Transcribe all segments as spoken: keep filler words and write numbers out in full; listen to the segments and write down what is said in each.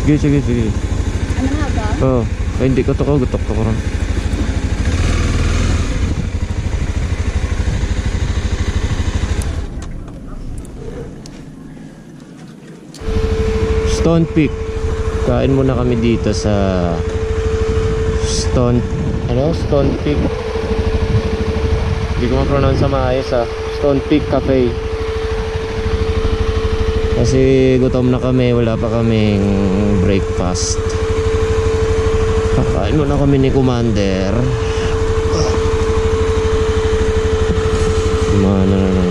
Sige, sige, sige. Ano nga ba? Oo. Oh. Ay, hindi ko to ko. Gutok to ko rin. Stone Peak. Kain muna kami dito sa Stone ano? Stone Peak. Hindi ko ma-pronounce sa maayos ah. Stone Peak Cafe. Kasi gutom na kami, wala pa kaming breakfast. Kakain muna kami ni Commander. Mana na lang.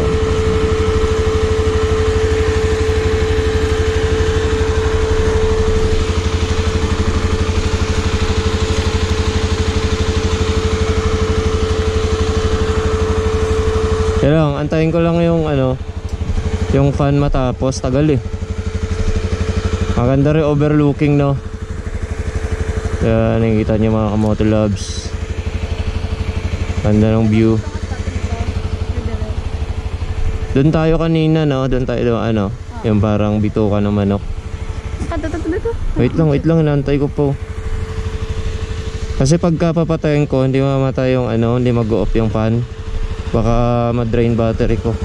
Kaya lang, antayin ko lang yung ano, yung fan matapos. Tagal eh. Maganda rin overlooking, no? Kaya nakikita nyo mga kamotolabs. Ganda ng view. Doon tayo kanina, no? Doon tayo doon, ano, yung parang bituka ng manok. Wait lang, wait lang, inaantay ko po. Kasi pagka papatayin ko, hindi mamatay yung ano, hindi mag-off yung fan. Baka ma-drain battery ko.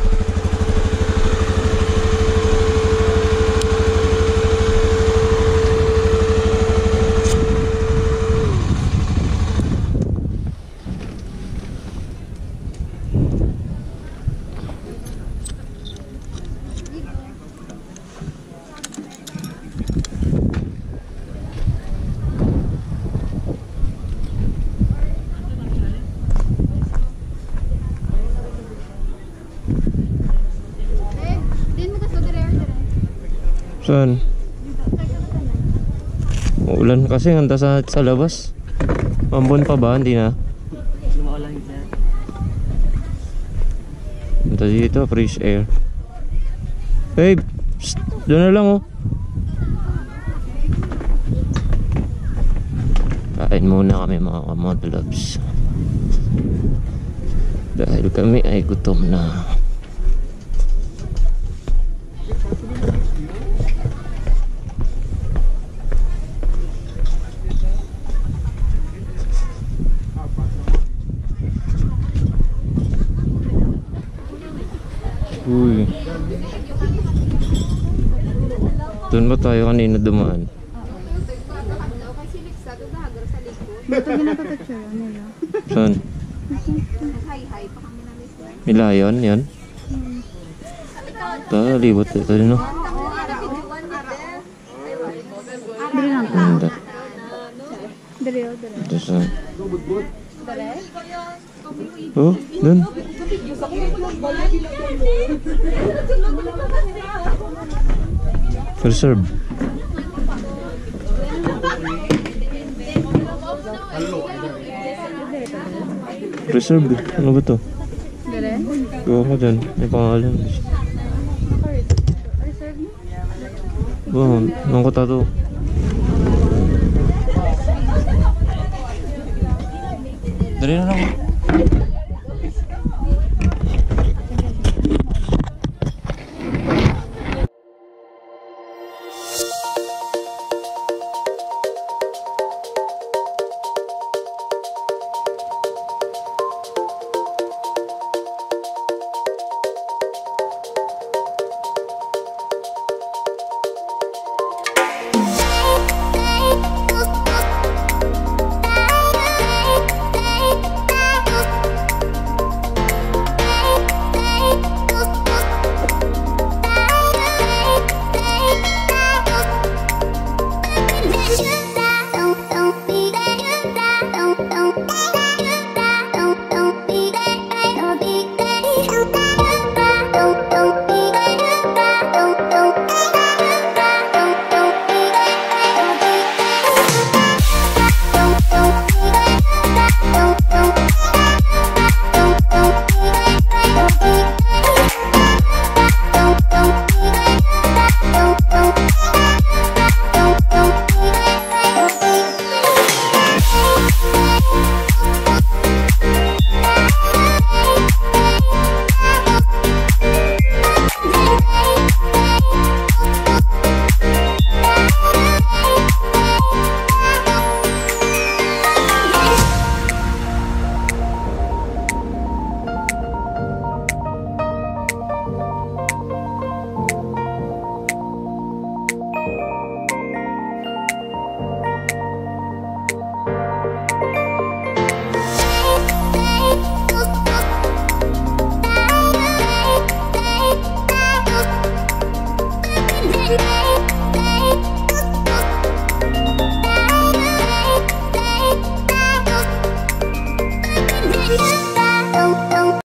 Saan? Ulan kasi handa sa, sa labas. Mambon pa ba? Hindi na. Handa dito, fresh air. Babe, psst, doon na lang oh. Kain muna kami mga kamotolabs. Dahil kami ay gutom na. Uy. Doon ba tayo kanina dumaan? Ito ginapapicture nila. Saan? May lion yan? Ito, libot ito din no? Dili lang ka. Dili o, dili. Ito saan? Oh, doon. Reserve. Reserve. Ano ba to? Dili? Gawa ko dyan. May pangalan. Reserve mo? Oh, nang ko tato. Dali na lang.